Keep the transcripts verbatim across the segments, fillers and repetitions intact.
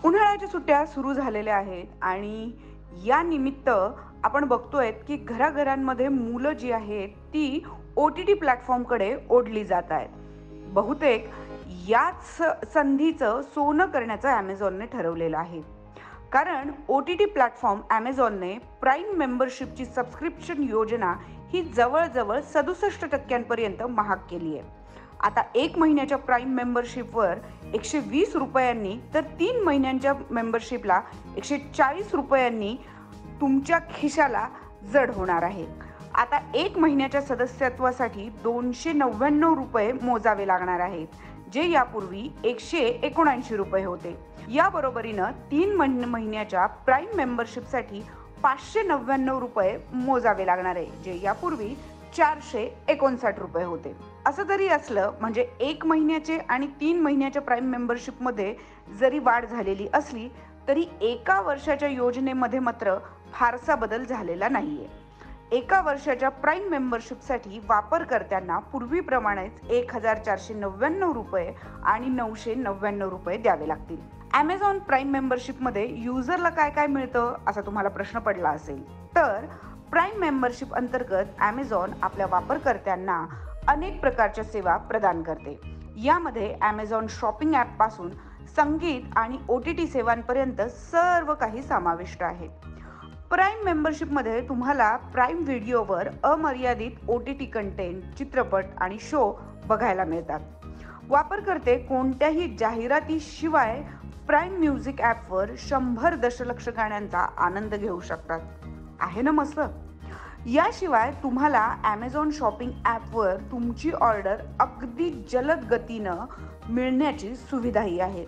उन्हाळ्याच्या सुट्ट्या सुरू झालेल्या आहेत आणि या निमित्त आपण बघतोय की घराघरांमध्ये मुलं जी आहेत ती ओ टी टी प्लॅटफॉर्मकडे ओढली जात आहेत. बहुतेक याच संधीचं सोनं करण्याचं ॲमेझॉनने ठरवलेलं आहे. कारण ओ टी टी प्लॅटफॉर्म ॲमेझॉनने प्राईम मेंबरशिपची सबस्क्रिप्शन योजना ही जवळजवळ सदुसष्ट टक्क्यांपर्यंत महाग केली आहे. आता एक महिन्याच्या प्राईम मेंबरशिपवर एकशे वीस रुपयांनी तर तीन महिन्यांच्या मेंबरशिपला एकशे चाळीस रुपयांनी तुमच्या खिशाला जड होणार आहे. आता एक महिन्याच्या सदस्यत्वासाठी दोनशे नव्याण्णव रुपये मोजावे लागणार आहेत, जे यापूर्वी एकशे एकोणऐंशी रुपये होते. या बरोबरीनं तीन महिन्याच्या प्राईम मेंबरशिपसाठी पाचशे नव्याण्णव रुपये मोजावे लागणार आहे, जे यापूर्वी चारशे एकोणसाठ रुपये होते. असं जरी असलं म्हणजे एक महिन्याचे आणि तीन महिन्याच्या प्राईम मेंबरशिपमध्ये जरी वाढ झालेली असली तरी एका वर्षाच्या योजनेमध्ये मात्र फारसा बदल झालेला नाहीये. एका वर्षाच्या प्राईम मेंबरशिपसाठी वापरकर्त्यांना पूर्वीप्रमाणेच एक हजार चारशे नव्याण्णव रुपये आणि नऊशे नव्याण्णव रुपये द्यावे लागतील. ॲमेझॉन प्राईम मेंबरशिपमध्ये युजरला काय काय मिळतं असा तुम्हाला प्रश्न पडला असेल तर प्राईम मेंबरशिप अंतर्गत ॲमेझॉन आपल्या वापरकर्त्यांना अनेक प्रकारच्या सेवा प्रदान करते. यामध्ये ॲमेझॉन शॉपिंग ॲप पासून संगीत आणि ओ टी टी सेवांपर्यंत सर्व काही समाविष्ट आहे. प्राईम मेंबरशिपमध्ये तुम्हाला प्राईम व्हिडिओवर अमर्यादित ओ टी टी कंटेंट, चित्रपट आणि शो बघायला मिळतात. वापरकर्ते कोणत्याही जाहिरातीशिवाय प्राईम म्युझिक ॲपवर शंभर दशलक्ष गाण्यांचा आनंद घेऊ शकतात. आहे ना मस्त. याशिवाय तुम्हाला ॲमेझॉन शॉपिंग ॲपवर तुमची ऑर्डर अगदी जलद गतीनं मिळण्याची सुविधाही आहे.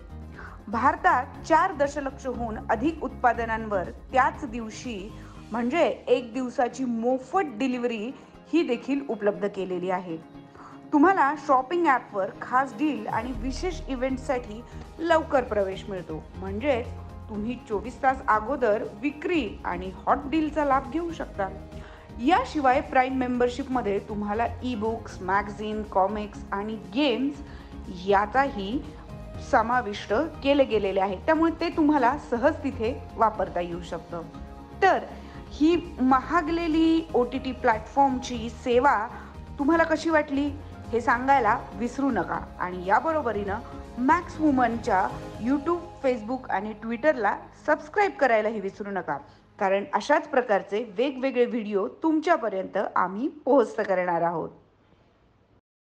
भारतात चार दशलक्षहून अधिक उत्पादनांवर त्याच दिवशी म्हणजे एक दिवसाची मोफत डिलिव्हरी ही देखील उपलब्ध केलेली आहे. तुम्हाला शॉपिंग ॲपवर खास डील आणि विशेष इव्हेंटसाठी लवकर प्रवेश मिळतो. म्हणजे तुम्ही चोवीस तास अगोदर विक्री आणि हॉट डीलचा लाभ घेऊ शकता. याशिवाय प्राईम मेंबरशिपमध्ये तुम्हाला ई बुक्स, मॅगझिन, कॉमिक्स आणि गेम्स याचाही समाविष्ट केले गेलेले आहे. त्यामुळे ते तुम्हाला सहज तिथे वापरता येऊ शकतं. तर ही महागलेली ओ टी टी प्लॅटफॉर्मची सेवा तुम्हाला कशी वाटली हे सांगायला विसरू नका. आणि याबरोबरीनं मॅक्स वुमनच्या यूट्यूब, फेसबुक आणि ट्विटरला सबस्क्राईब करायलाही विसरू नका. कारण अशाच प्रकारचे वेगवेगळे व्हिडिओ तुमच्यापर्यंत आम्ही पोहोच करणार आहोत.